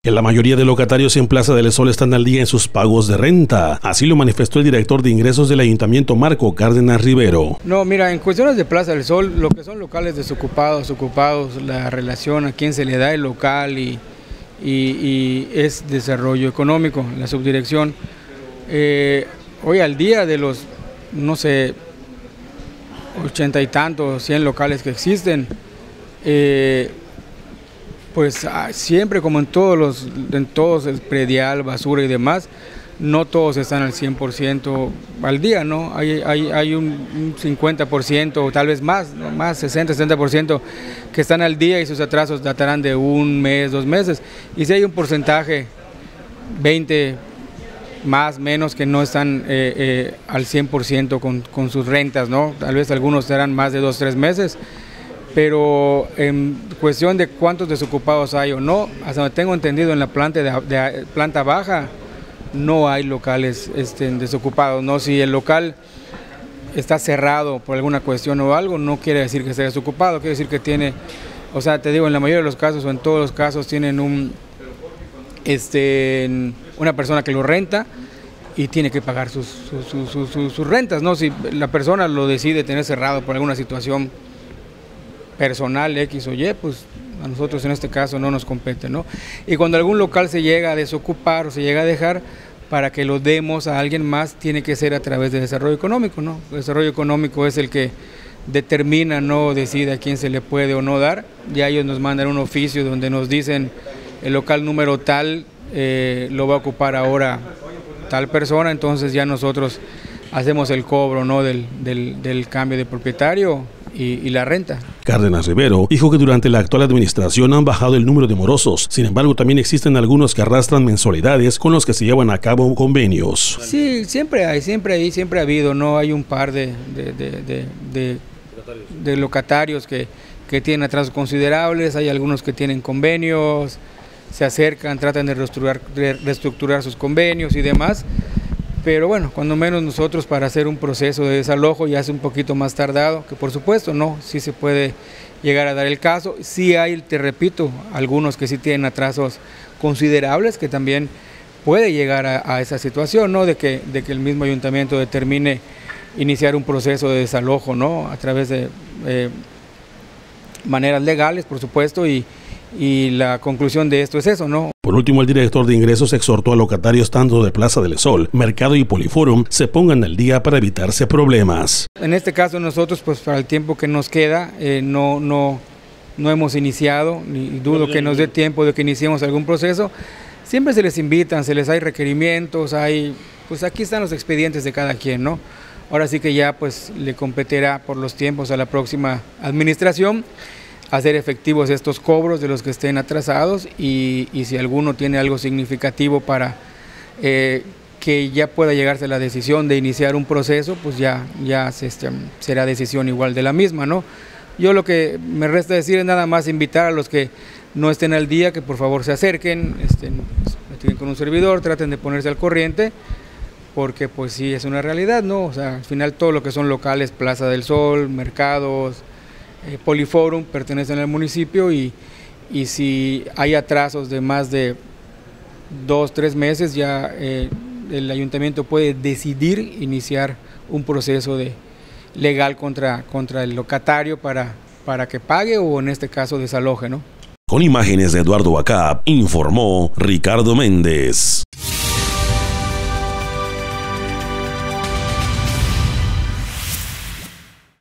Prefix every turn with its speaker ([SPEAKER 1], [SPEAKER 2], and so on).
[SPEAKER 1] que la mayoría de locatarios en Plaza del Sol están al día en sus pagos de renta. Así lo manifestó el director de ingresos del Ayuntamiento, Marco Cárdenas Rivero.
[SPEAKER 2] No, mira, en cuestiones de Plaza del Sol, lo que son locales desocupados, ocupados, la relación a quién se le da el local y es desarrollo económico, la subdirección. Hoy al día de los, no sé, 80 y tantos, 100 locales que existen, pues siempre como en todos el predial, basura y demás, no todos están al 100% al día, ¿no? Hay un 50% o tal vez más, ¿no? Más 60-70% que están al día y sus atrasos datarán de un mes, 2 meses. Y si hay un porcentaje, 20 más, menos, que no están al 100% con sus rentas, ¿no? Tal vez algunos estarán más de 2-3 meses, pero en cuestión de cuántos desocupados hay o no, hasta donde tengo entendido en la planta baja, no hay locales desocupados, ¿no? Si el local está cerrado por alguna cuestión o algo, no quiere decir que esté desocupado, quiere decir que tiene, o sea, te digo, en la mayoría de los casos o en todos los casos tienen una persona que lo renta y tiene que pagar sus rentas, ¿no? Si la persona lo decide tener cerrado por alguna situación personal X o Y, pues a nosotros en este caso no nos compete, ¿no? Y cuando algún local se llega a desocupar o se llega a dejar, para que lo demos a alguien más, tiene que ser a través de desarrollo económico, ¿no? El desarrollo económico es el que determina, no decide a quién se le puede o no dar. Ya ellos nos mandan un oficio donde nos dicen el local número tal lo va a ocupar ahora tal persona, entonces ya nosotros hacemos el cobro, ¿no? del cambio de propietario y la renta.
[SPEAKER 1] Cárdenas Rivero dijo que durante la actual administración han bajado el número de morosos, sin embargo también existen algunos que arrastran mensualidades con los que se llevan a cabo convenios.
[SPEAKER 2] Sí, siempre ha habido, ¿no? Hay un par de locatarios que tienen atrasos considerables, hay algunos que tienen convenios, se acercan, tratan de reestructurar sus convenios y demás. Pero bueno, cuando menos nosotros para hacer un proceso de desalojo ya es un poquito más tardado, que por supuesto no, sí se puede llegar a dar el caso. Sí hay, te repito, algunos que sí tienen atrasos considerables, que también puede llegar a esa situación, ¿no? De que el mismo ayuntamiento determine iniciar un proceso de desalojo, ¿no? A través de maneras legales, por supuesto, y la conclusión de esto es eso, ¿no?
[SPEAKER 1] Por último, el director de ingresos exhortó a locatarios tanto de Plaza del Sol, Mercado y Poliforum se pongan al día para evitarse problemas.
[SPEAKER 2] En este caso nosotros, pues para el tiempo que nos queda, no hemos iniciado, ni dudo que nos dé tiempo de que iniciemos algún proceso. Siempre se les invitan, se les hay requerimientos, pues aquí están los expedientes de cada quien, ¿no? Ahora sí que ya pues le competirá por los tiempos a la próxima administración hacer efectivos estos cobros de los que estén atrasados y si alguno tiene algo significativo para que ya pueda llegarse a la decisión de iniciar un proceso, pues ya será decisión igual de la misma, ¿no? Yo lo que me resta decir es nada más invitar a los que no estén al día, que por favor se acerquen, platiquen con un servidor, traten de ponerse al corriente, porque pues sí es una realidad, ¿no? O sea, al final todo lo que son locales, Plaza del Sol, mercados, Poliforum pertenecen al municipio y si hay atrasos de más de 2-3 meses ya el ayuntamiento puede decidir iniciar un proceso legal contra el locatario para que pague o en este caso desaloje, ¿no?
[SPEAKER 1] Con imágenes de Eduardo Bacap, informó Ricardo Méndez.